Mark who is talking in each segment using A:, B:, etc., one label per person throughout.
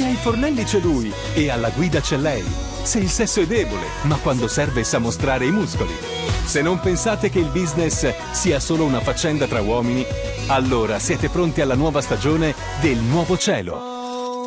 A: Se ai fornelli c'è lui e alla guida c'è lei. Se il sesso è debole, ma quando serve sa mostrare i muscoli. Se non pensate che il business sia solo una faccenda tra uomini, allora siete pronti alla nuova stagione del Nuovo Cielo.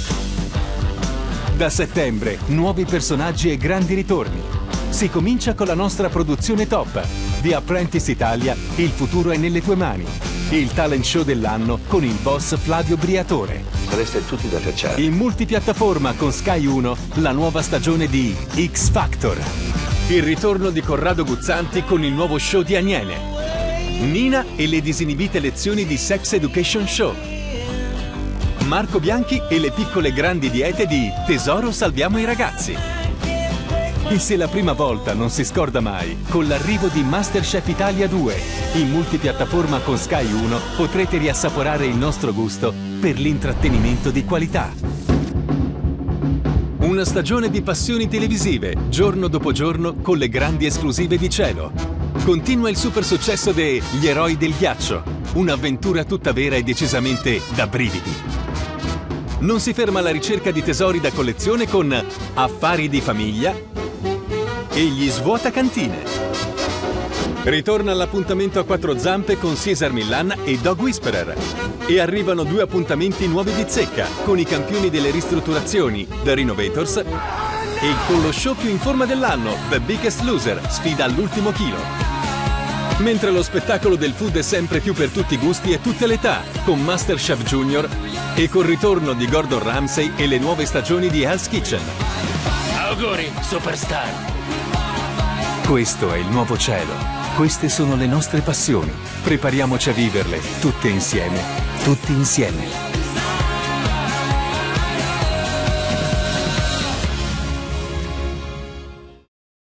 A: Da settembre, nuovi personaggi e grandi ritorni. Si comincia con la nostra produzione top. The Apprentice Italia, il futuro è nelle tue mani. Il talent show dell'anno con il boss Flavio Briatore.
B: Sareste tutti da cacciare.
A: In multipiattaforma con Sky 1, la nuova stagione di X Factor. Il ritorno di Corrado Guzzanti con il nuovo show di Aniele. Nina e le disinibite lezioni di Sex Education Show. Marco Bianchi e le piccole grandi diete di Tesoro salviamo i ragazzi. E se la prima volta non si scorda mai, con l'arrivo di MasterChef Italia 2, in multipiattaforma con Sky 1 potrete riassaporare il nostro gusto per l'intrattenimento di qualità. Una stagione di passioni televisive, giorno dopo giorno, con le grandi esclusive di Cielo. Continua il super successo de Gli eroi del ghiaccio, un'avventura tutta vera e decisamente da brividi. Non si ferma alla ricerca di tesori da collezione con Affari di famiglia e Gli svuotacantine. Ritorna all'appuntamento a quattro zampe con Cesar Millan e Dog Whisperer. E arrivano due appuntamenti nuovi di zecca con i campioni delle ristrutturazioni, The Renovators, e con lo show più in forma dell'anno, The Biggest Loser, sfida all'ultimo chilo. Mentre lo spettacolo del food è sempre più per tutti i gusti e tutte le età, con MasterChef Junior e col ritorno di Gordon Ramsay e le nuove stagioni di Hell's Kitchen.
C: Auguri, superstar!
A: Questo è il Nuovo Cielo. Queste sono le nostre passioni. Prepariamoci a viverle tutte insieme, tutti insieme.